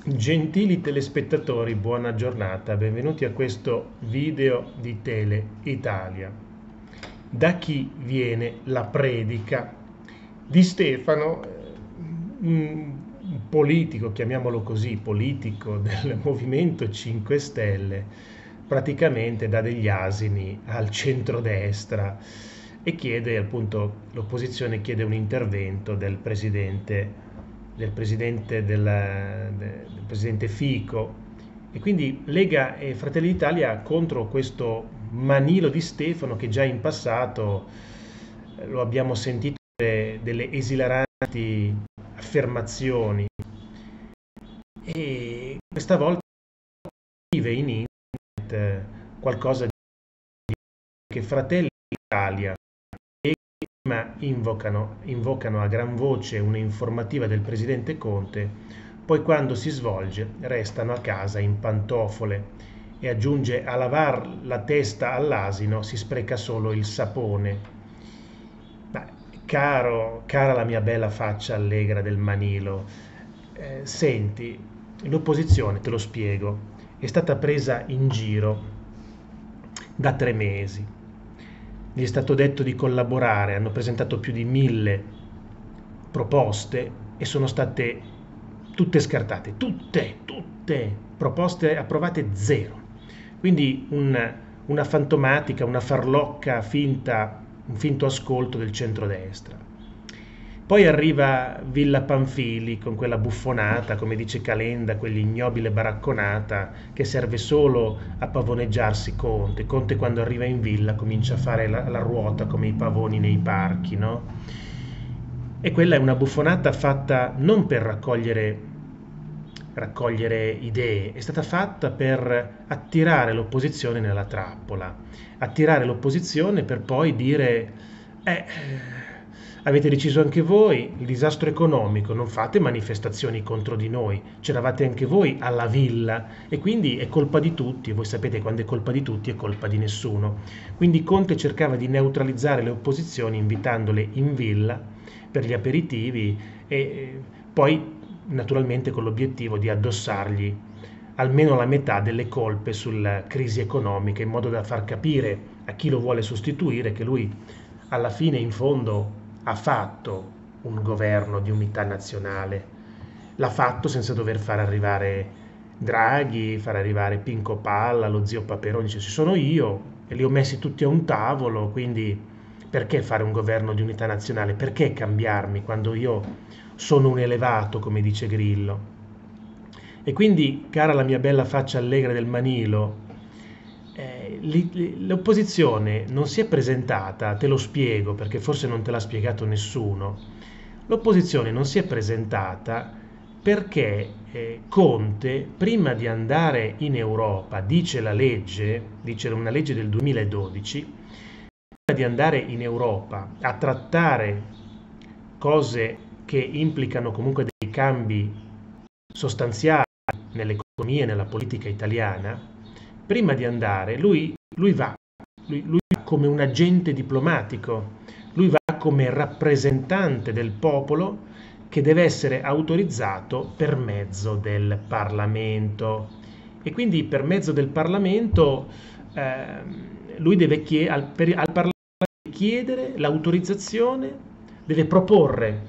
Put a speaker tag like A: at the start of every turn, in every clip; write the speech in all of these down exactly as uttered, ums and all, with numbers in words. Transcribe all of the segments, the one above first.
A: Gentili telespettatori, buona giornata, benvenuti a questo video di Tele Italia. Da chi viene la predica di Stefano, un politico, chiamiamolo così, politico del Movimento cinque Stelle, praticamente dà degli asini al centrodestra e chiede appunto, l'opposizione chiede un intervento del presidente del presidente, del, del presidente Fico, e quindi Lega e Fratelli d'Italia contro questo manilo di Stefano che già in passato eh, lo abbiamo sentito dire delle esilaranti affermazioni, e questa volta vive in internet eh, qualcosa di che Fratelli d'Italia prima invocano, invocano a gran voce un'informativa del presidente Conte, poi quando si svolge restano a casa in pantofole, e aggiunge: a lavar la testa all'asino si spreca solo il sapone. Ma caro, cara la mia bella faccia allegra del manilo, eh, senti, l'opposizione, te lo spiego, è stata presa in giro da tre mesi. Gli è stato detto di collaborare, hanno presentato più di mille proposte e sono state tutte scartate, tutte, tutte, proposte approvate zero. Quindi un, una fantomatica, una farlocca finta, un finto ascolto del centrodestra. Poi arriva Villa Pamphili con quella buffonata, come dice Calenda, quell'ignobile baracconata che serve solo a pavoneggiarsi Conte. Conte quando arriva in villa comincia a fare la, la ruota come i pavoni nei parchi, no? E quella è una buffonata fatta non per raccogliere, raccogliere idee, è stata fatta per attirare l'opposizione nella trappola, attirare l'opposizione per poi dire eh, avete deciso anche voi il disastro economico, non fate manifestazioni contro di noi, c'eravate anche voi alla villa e quindi è colpa di tutti, e voi sapete quando è colpa di tutti è colpa di nessuno. Quindi Conte cercava di neutralizzare le opposizioni invitandole in villa per gli aperitivi e poi naturalmente con l'obiettivo di addossargli almeno la metà delle colpe sulla crisi economica, in modo da far capire a chi lo vuole sostituire che lui alla fine in fondo ha fatto un governo di unità nazionale, l'ha fatto senza dover far arrivare Draghi, far arrivare Pinco Palla, lo zio Paperoni, dice ci sono io e li ho messi tutti a un tavolo, quindi perché fare un governo di unità nazionale? Perché cambiarmi quando io sono un elevato, come dice Grillo? E quindi, cara la mia bella faccia allegra del manilo, eh, l'opposizione non si è presentata, te lo spiego perché forse non te l'ha spiegato nessuno, l'opposizione non si è presentata perché eh, Conte, prima di andare in Europa, dice la legge, dice una legge del duemiladodici, prima di andare in Europa a trattare cose che implicano comunque dei cambi sostanziali nell'economia e nella politica italiana, prima di andare lui, lui va, lui, lui va come un agente diplomatico, lui va come rappresentante del popolo che deve essere autorizzato per mezzo del Parlamento. E quindi per mezzo del Parlamento eh, lui deve chied- al, per, al Parlamento chiedere l'autorizzazione, deve proporre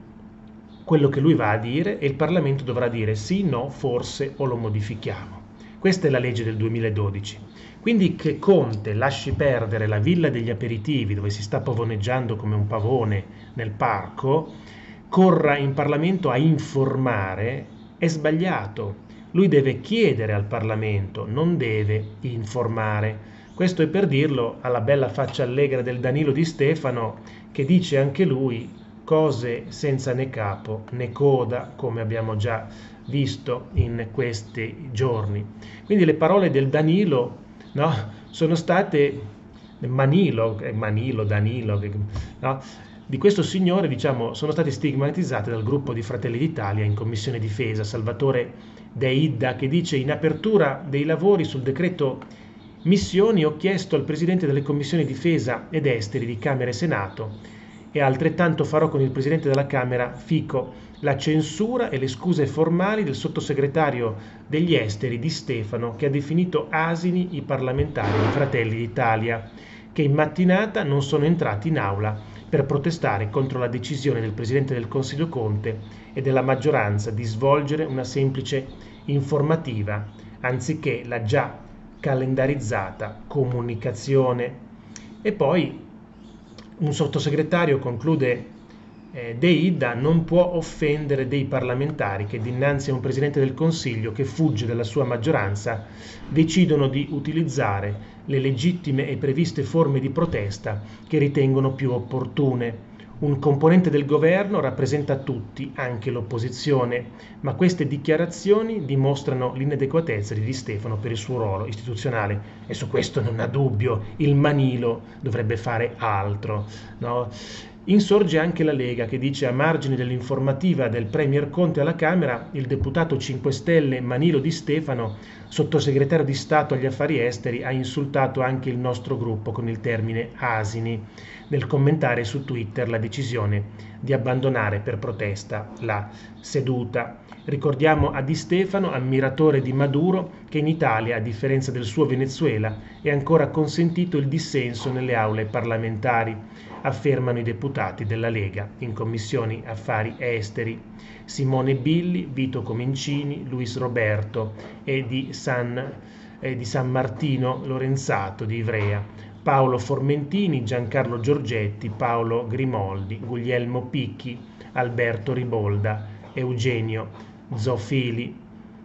A: quello che lui va a dire e il Parlamento dovrà dire sì, no, forse o lo modifichiamo. Questa è la legge del duemiladodici. Quindi che Conte lasci perdere la villa degli aperitivi dove si sta pavoneggiando come un pavone nel parco, corra in Parlamento a informare, è sbagliato. Lui deve chiedere al Parlamento, non deve informare. Questo è per dirlo alla bella faccia allegra del Danilo Di Stefano, che dice anche lui cose senza né capo né coda, come abbiamo già visto in questi giorni. Quindi le parole del Danilo, no, sono state Manilo, Manilo, Danilo, no, di questo signore, diciamo, sono state stigmatizzate dal gruppo di Fratelli d'Italia in Commissione Difesa, Salvatore De Idda, che dice: in apertura dei lavori sul decreto missioni ho chiesto al Presidente delle Commissioni Difesa ed Esteri di Camera e Senato e altrettanto farò con il Presidente della Camera Fico. La censura e le scuse formali del sottosegretario degli esteri Di Stefano, che ha definito asini i parlamentari di Fratelli d'Italia, che in mattinata non sono entrati in aula per protestare contro la decisione del Presidente del Consiglio Conte e della maggioranza di svolgere una semplice informativa anziché la già calendarizzata comunicazione. E poi un sottosegretario conclude: eh, De Ida non può offendere dei parlamentari che dinanzi a un Presidente del Consiglio che fugge dalla sua maggioranza decidono di utilizzare le legittime e previste forme di protesta che ritengono più opportune. Un componente del governo rappresenta tutti, anche l'opposizione, ma queste dichiarazioni dimostrano l'inadeguatezza di Di Stefano per il suo ruolo istituzionale e su questo non ha dubbio, il Manilo dovrebbe fare altro, no? Insorge anche la Lega, che dice: a margine dell'informativa del Premier Conte alla Camera, il deputato cinque Stelle Manilo Di Stefano, sottosegretario di Stato agli affari esteri, ha insultato anche il nostro gruppo con il termine asini, nel commentare su Twitter la decisione di abbandonare per protesta la seduta. Ricordiamo a Di Stefano, ammiratore di Maduro, che in Italia, a differenza del suo Venezuela, è ancora consentito il dissenso nelle aule parlamentari, affermano i deputati della Lega in commissioni affari esteri Simone Billi, Vito Comencini, Luis Roberto e di San, eh, di San Martino Lorenzato di Ivrea, Paolo Formentini, Giancarlo Giorgetti, Paolo Grimoldi, Guglielmo Picchi, Alberto Ribolda, Eugenio Zofili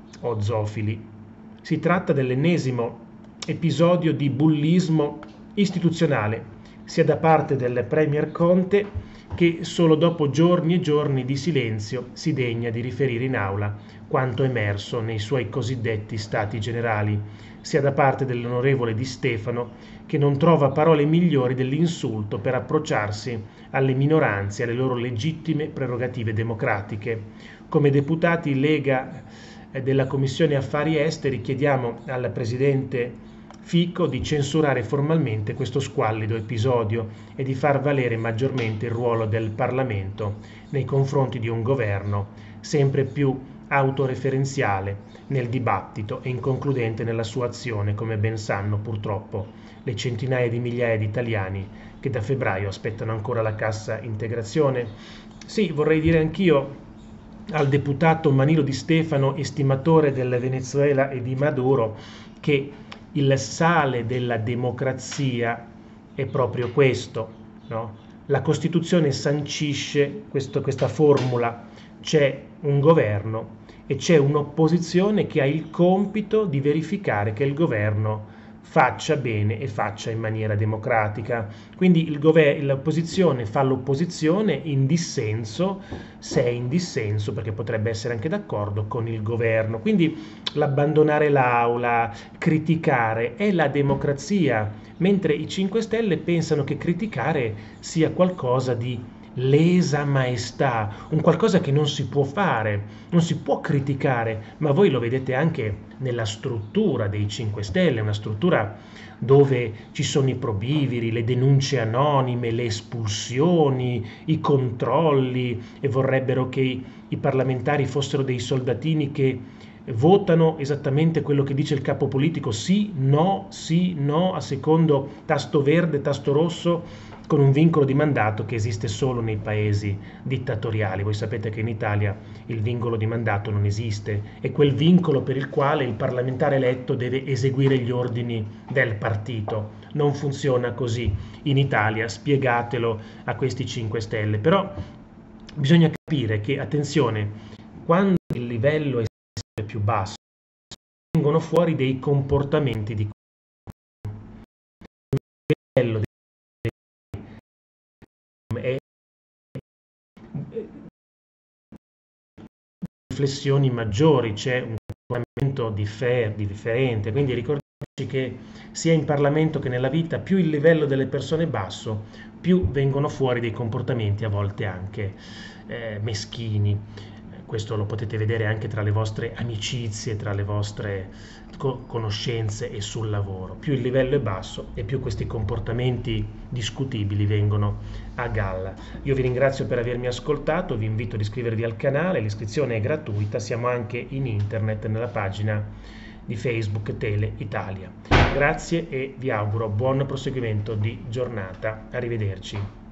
A: o Zofili. Si tratta dell'ennesimo episodio di bullismo istituzionale, sia da parte del Premier Conte, che solo dopo giorni e giorni di silenzio si degna di riferire in aula quanto emerso nei suoi cosiddetti stati generali, sia da parte dell'onorevole Di Stefano, che non trova parole migliori dell'insulto per approcciarsi alle minoranze e alle loro legittime prerogative democratiche. Come deputati Lega della Commissione Affari Esteri chiediamo al Presidente Fico di censurare formalmente questo squallido episodio e di far valere maggiormente il ruolo del Parlamento nei confronti di un governo sempre più autoreferenziale nel dibattito e inconcludente nella sua azione, come ben sanno purtroppo le centinaia di migliaia di italiani che da febbraio aspettano ancora la cassa integrazione. Sì, vorrei dire anch'io al deputato Manilo Di Stefano, estimatore del Venezuela e di Maduro, che il sale della democrazia è proprio questo, no? La Costituzione sancisce questo, questa formula: c'è un governo e c'è un'opposizione che ha il compito di verificare che il governo faccia bene e faccia in maniera democratica. Quindi il gover- l'opposizione fa l'opposizione in dissenso, se è in dissenso, perché potrebbe essere anche d'accordo con il governo. Quindi l'abbandonare l'aula, criticare è la democrazia, mentre i cinque Stelle pensano che criticare sia qualcosa di lesa maestà, un qualcosa che non si può fare, non si può criticare, ma voi lo vedete anche nella struttura dei cinque Stelle, una struttura dove ci sono i probiviri, le denunce anonime, le espulsioni, i controlli, e vorrebbero che i, i parlamentari fossero dei soldatini che votano esattamente quello che dice il capo politico, sì, no, sì, no, a secondo tasto verde, tasto rosso, con un vincolo di mandato che esiste solo nei paesi dittatoriali. Voi sapete che in Italia il vincolo di mandato non esiste, è quel vincolo per il quale il parlamentare eletto deve eseguire gli ordini del partito. Non funziona così in Italia, spiegatelo a questi cinque Stelle. Però bisogna capire che, attenzione, quando il livello è sempre più basso, vengono fuori dei comportamenti di livello e riflessioni maggiori, c'è un comportamento differ- differente, quindi ricordiamoci che sia in Parlamento che nella vita, più il livello delle persone è basso, più vengono fuori dei comportamenti a volte anche eh, meschini. questo lo potete vedere anche tra le vostre amicizie, tra le vostre co- conoscenze e sul lavoro. Più il livello è basso e più questi comportamenti discutibili vengono a galla. Io vi ringrazio per avermi ascoltato, vi invito ad iscrivervi al canale, l'iscrizione è gratuita, siamo anche in internet nella pagina di Facebook Tele Italia. Grazie e vi auguro buon proseguimento di giornata. Arrivederci.